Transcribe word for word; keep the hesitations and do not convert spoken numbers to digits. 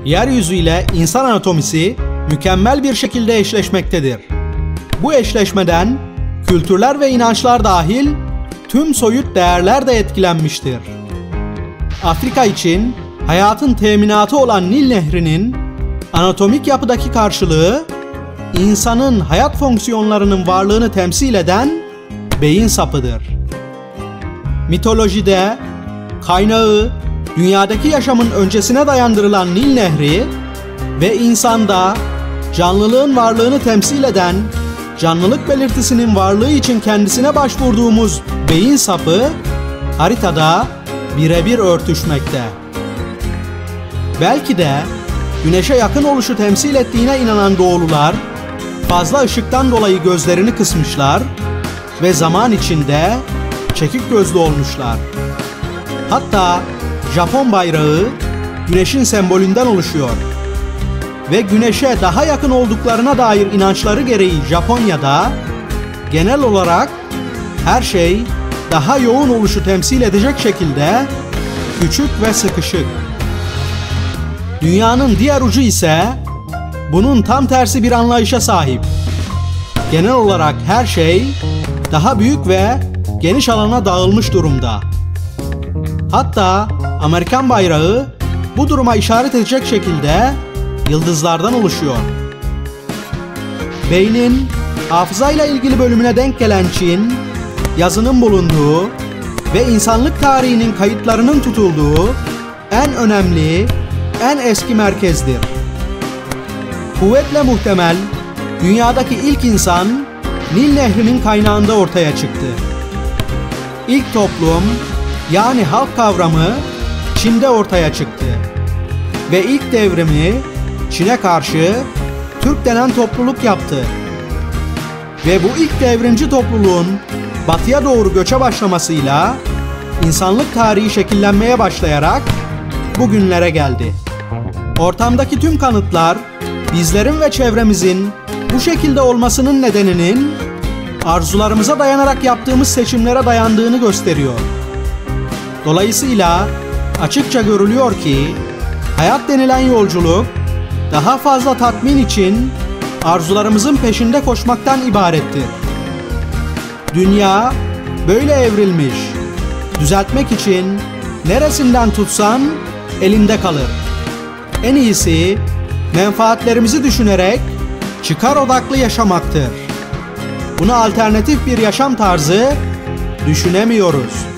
Yeryüzü ile insan anatomisi mükemmel bir şekilde eşleşmektedir. Bu eşleşmeden kültürler ve inançlar dahil tüm soyut değerler de etkilenmiştir. Afrika için hayatın teminatı olan Nil Nehri'nin anatomik yapıdaki karşılığı, insanın hayat fonksiyonlarının varlığını temsil eden beyin sapıdır. Mitolojide kaynağı dünyadaki yaşamın öncesine dayandırılan Nil Nehri ve insanda canlılığın varlığını temsil eden canlılık belirtisinin varlığı için kendisine başvurduğumuz beyin sapı haritada birebir örtüşmekte. Belki de Güneş'e yakın oluşu temsil ettiğine inanan doğulular fazla ışıktan dolayı gözlerini kısmışlar ve zaman içinde çekik gözlü olmuşlar. Hatta Japon bayrağı Güneş'in sembolünden oluşuyor ve Güneş'e daha yakın olduklarına dair inançları gereği Japonya'da genel olarak her şey daha yoğun oluşu temsil edecek şekilde küçük ve sıkışık. Dünyanın diğer ucu ise bunun tam tersi bir anlayışa sahip. Genel olarak her şey daha büyük ve geniş alana dağılmış durumda. Hatta Amerikan bayrağı bu duruma işaret edecek şekilde yıldızlardan oluşuyor. Beynin hafızayla ilgili bölümüne denk gelen Çin, yazının bulunduğu ve insanlık tarihinin kayıtlarının tutulduğu en önemli, en eski merkezdir. Kuvvetle muhtemel, dünyadaki ilk insan Nil Nehri'nin kaynağında ortaya çıktı. İlk toplum, yani halk kavramı Çin'de ortaya çıktı. Ve ilk devrimi Çin'e karşı Türk denen topluluk yaptı. Ve bu ilk devrimci topluluğun batıya doğru göçe başlamasıyla insanlık tarihi şekillenmeye başlayarak bugünlere geldi. Ortamdaki tüm kanıtlar bizlerin ve çevremizin bu şekilde olmasının nedeninin arzularımıza dayanarak yaptığımız seçimlere dayandığını gösteriyor. Dolayısıyla açıkça görülüyor ki hayat denilen yolculuk daha fazla tatmin için arzularımızın peşinde koşmaktan ibarettir. Dünya böyle evrilmiş. Düzeltmek için neresinden tutsan elinde kalır. En iyisi menfaatlerimizi düşünerek çıkar odaklı yaşamaktır. Buna alternatif bir yaşam tarzı düşünemiyoruz.